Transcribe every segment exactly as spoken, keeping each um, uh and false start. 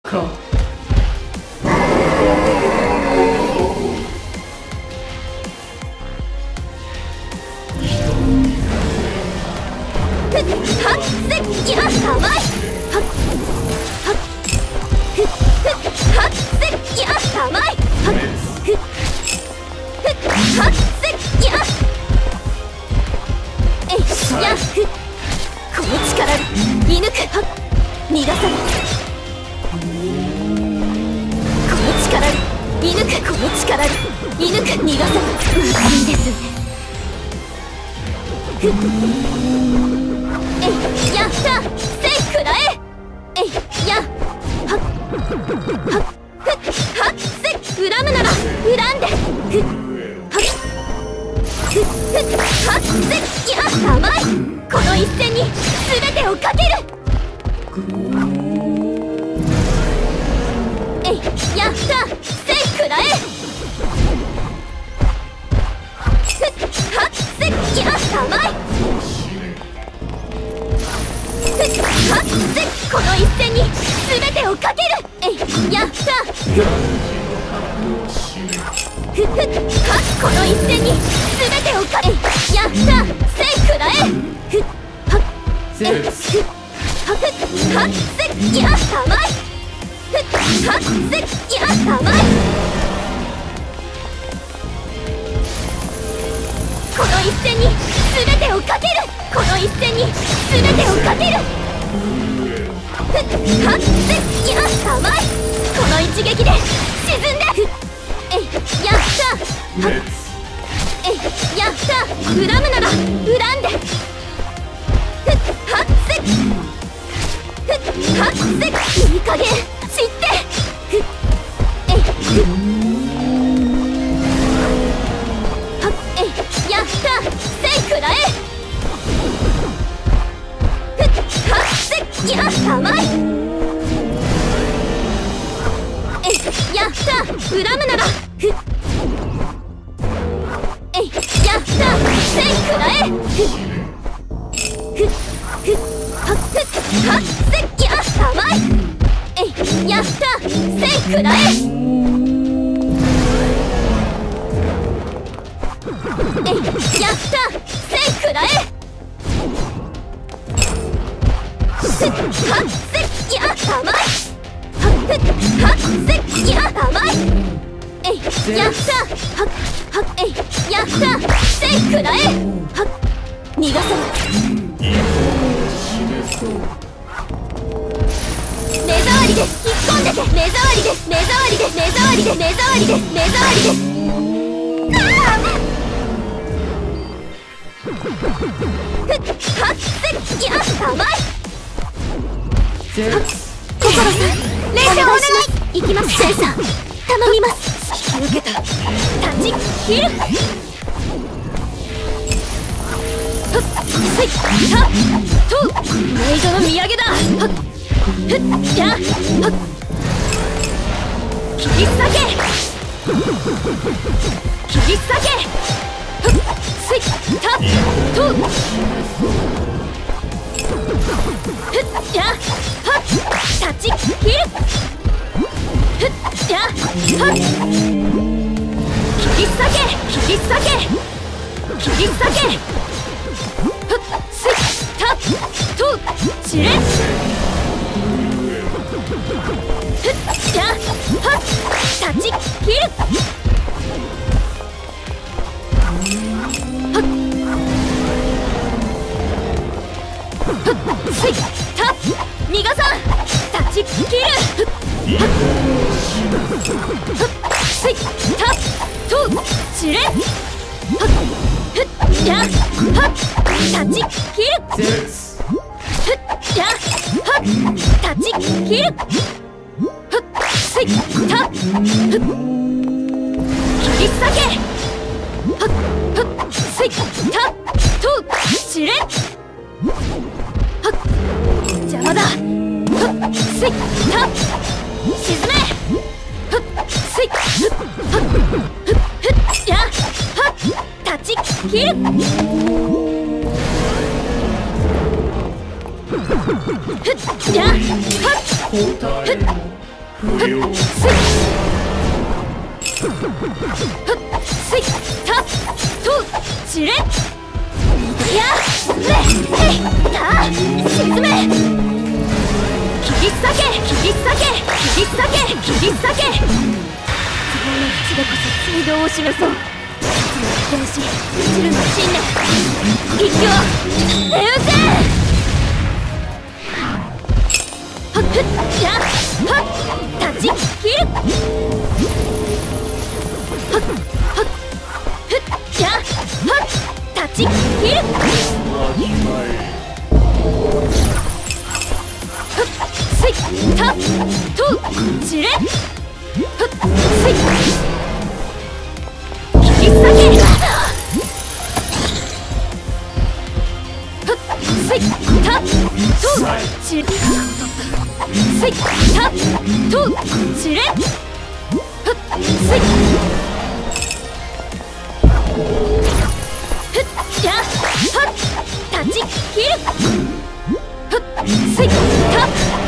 か。 ふっはっせっや甘い。はっはっふっふっはっせっや甘い。はっふっふっはっせっやえいやふっこの力で射抜く。はっ逃がさない。この力で射抜く。この力で射抜く。逃がさない。いいですね。ふっえいやったせいくらえ。えいやはっはっふっはっせ恨むなら恨んで。ふっはっふっふっはっせいや甘い。この一戦に全てをかける。えいやったせいくらえ。ふっはっせいや甘い。ふっはっせこの一戦に全てをかける。えいやったふっふっはっこの一戦に全てをかけ。えいやったせいくらえ。ふっはっえふっはっはっせいや甘い。ふっはっせいや甘い。この一戦に全てをかける。この一戦に全てをかける。ふっはっせいや甘い。この一撃で沈んで。ふっえいやったはっえいやった恨むなら恨んで。ふっはっせふっはっせいい加減散って。ふっえいふっはっえいやったせいくらえ。ふっはっせいや甘い。えいやった恨むならふっえいやったせいくらえ。ふっふっふっはっふっはっせいや甘い。えいやったせいくらえ。えいやったせいくらえ。ふっはっせいや甘い。はっふっはっせいや甘い。えいやったはっはっえいやったせいくらえ。はっ逃がさない。目障りです。引っ込んでて。目障りです。目障りです。目障りです。目障りです。目障りです。ふっはっせいや甘い。はっ心さん霊障お願い。行きます。セイさん頼みます。引き受けた。立ち切る。ふっせいはっとメイドの土産だ。はっふっやはっ切り裂け。切り裂け。ふっせいたっとふっやはっ立ち切る。ふっやはっ切り裂け。切り裂け。切り裂け。ふっせいたっと散れ。ふっやはっ立ち切る。はっふっせいたっ逃がさん。立ち切る。ふっはっふっせいたっと散れ。はっふっやはっ立ち切る。ふっやはっ立ち切る。ふっせいたっふっ切り裂け。はっふっせいたっと散れ。はっ邪魔だ。ふっせいたっ沈め。ふっせいふっはっふっふっやはっ立ち切る。ふっやはっふっスイッタトチレやれへいた沈め切り裂け切り裂け切り裂け切り裂け都合の口でこそ水道を示そう天使チルの信念一挙エウゼはっふっやはっ立ち切るはっはっふっやはっ立ち切るふっスイッタトチレふっスイッ切り裂けふっスイッタトチレスイッタトチレふっスイッふっやはっ立ち切るふっスイッタ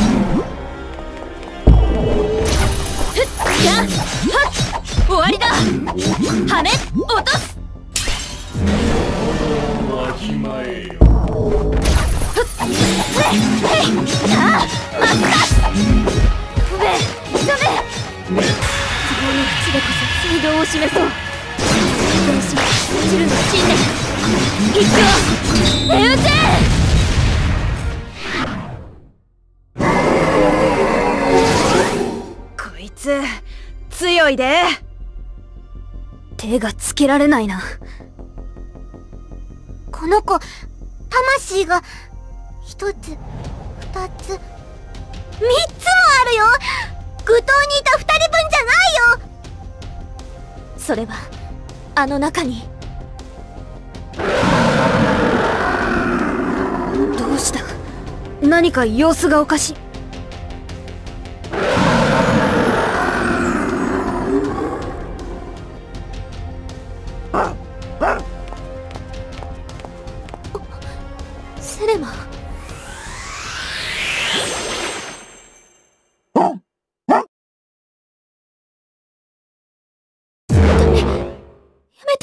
ふっやはっ終わりだ羽落とすわきまえよふっへいへいああ待ったごめんダメ都合の口でこそ水道を示そう天使チルの信念一挙エウゼこいつ強いで手がつけられないな。 この子魂が一つ二つ三つもあるよ。愚頭にいた二人分じゃないよ。 それはあの中にどうした？何か様子がおかしい。 セレマ。やめて。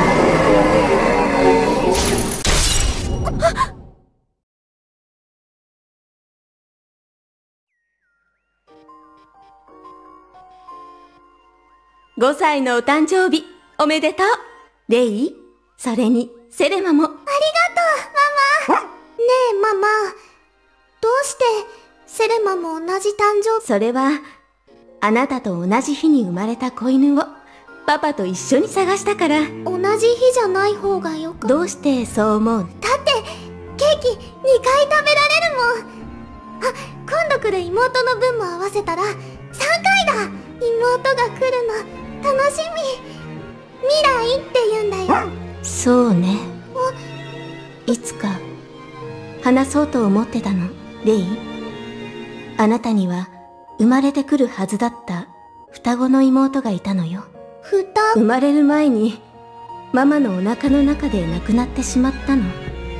ごさいのお誕生日おめでとうレイ。それにセレマも。 ありがとうママ。ねえママ、どうしてセレマも同じ誕生日？ それはあなたと同じ日に生まれた子犬をパパと一緒に探したから。 同じ日じゃない方がよかった。 どうしてそう思う？ だってケーキにかい食べられるもん。あ、今度来る妹の分も合わせたらさんかいだ。妹が来るの楽しみ。未来って言うんだよ。 そうね。いつか話そうと思ってたの、レイ。あなたには生まれてくるはずだった双子の妹がいたのよ。 双子？ 生まれる前にママのお腹の中で亡くなってしまったの。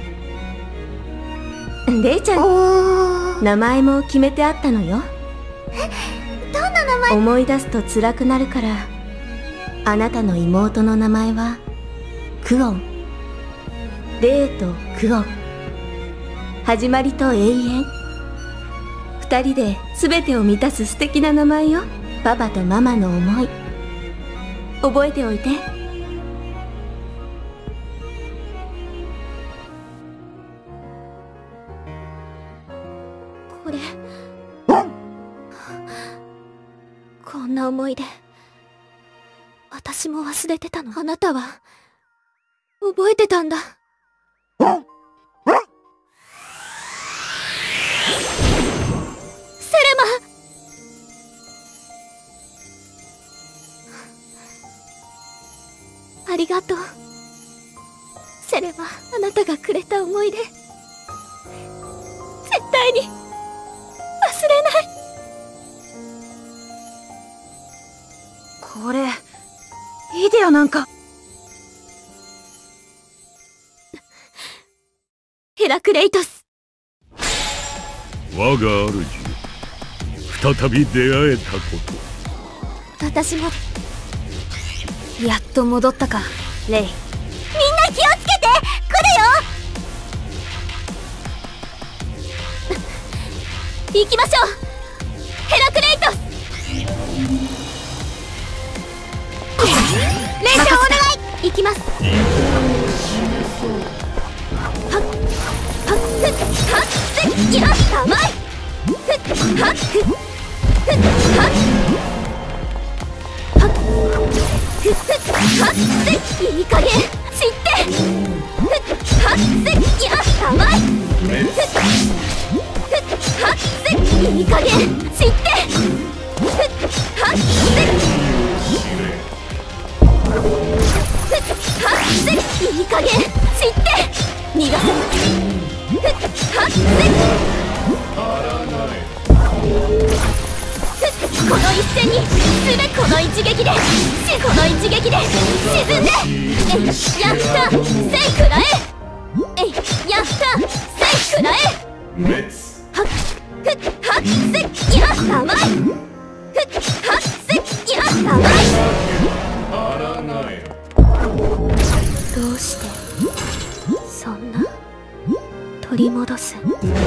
レイちゃん、名前も決めてあったのよ。 え、どんな名前？ 思い出すと辛くなるから、あなたの妹の名前はクオン。レイとクオン、始まりと永遠。二人で全てを満たす素敵な名前よ。パパとママの思い覚えておいて。 これこんな思い出私も忘れてたの。あなたは覚えてたんだ。セレマ、ありがとう。セレマ、あなたがくれた思い出絶対に忘れない。 これイデアなんか。 ヘラクレイトス。 我が主、 再び出会えたこと。 私もやっと戻ったか、レイ。みんな気をつけて。来るよ。行きましょう、ヘラクレイトス。レイちゃんお願い。行きます。はっはっふっはっせっやったまい。ふっはっふっふっはっはっふっはっせいい加減知って。ふっはっせやったまい。ふっはっせいい加減知って。ふっはっせふっはっせいい加減知って逃がせ。ふっはっせこの一戦にすべこの一撃でしこの一撃で沈んで。えいやったせいくらえ。えいやったせいくらえ。はっふっはっせやったまい。ふっはっせやったまい。どうしてそんな取り戻す。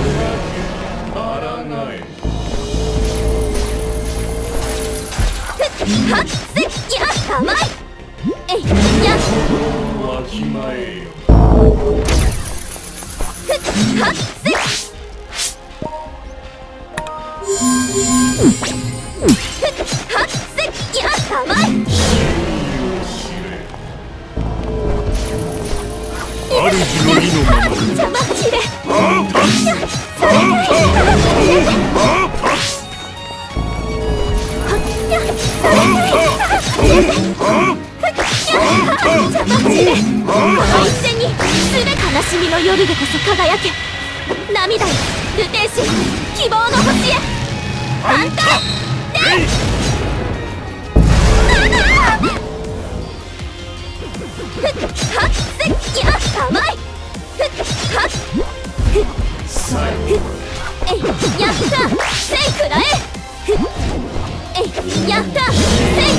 はっせやったまい。えいやわきまえよ。ふっはっせふっはっせやったまい。 主の意のまま邪魔しれ。 あーパスそれがいい。 あーパスこの一戦にすべ悲しみの夜でこそ輝け。涙よルテンシ希望の星へ。反対でふっはっせやったまい。ふっはっふっふっえいやったせいくらえ。ふっえいやったせい。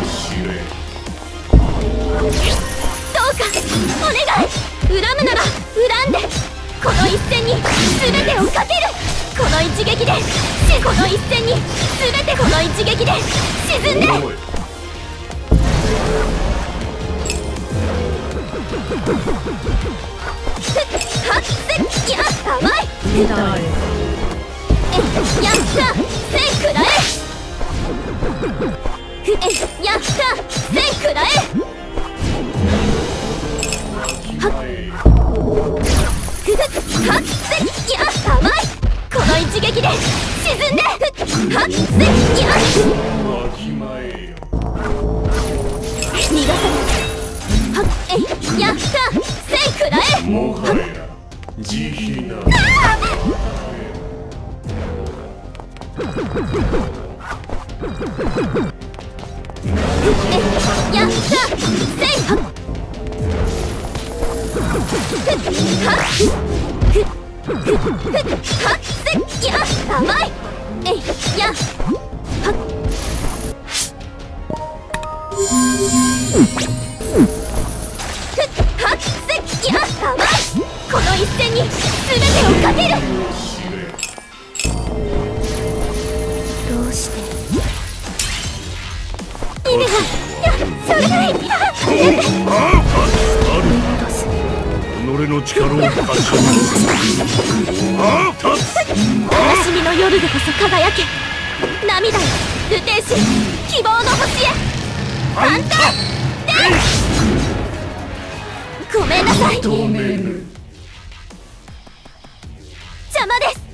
どうかお願い。恨むなら恨んでこの一戦に全てをかける。この一撃でしこの一戦に全てこの一撃で沈んで。ふっはっせやったまい。えいやったせいくらえ。ふえいやったせいくらえ。はっふっはっせやったまい。この一撃で沈んで。ふっはっせやわきまえよ。逃がさない。はっえいやったせいくらえ。もはや慈悲な。えやったせい。はっはっふっふっはっせやったまい。えいやはっふっはっせやったまい。この一戦に全てをかける。どうして意味がいやそれがいい。戻す。 己の力を貸しあーたつ悲しみの夜でこそ輝け。涙よルテンシ希望の星へ。反対でごめんなさい。邪魔です。